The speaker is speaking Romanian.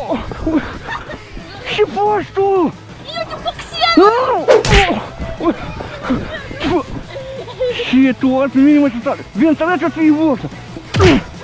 Și faci tu? Eu te boxează! Și tu ați minimă ce tare. Ventalația ți-i voltă.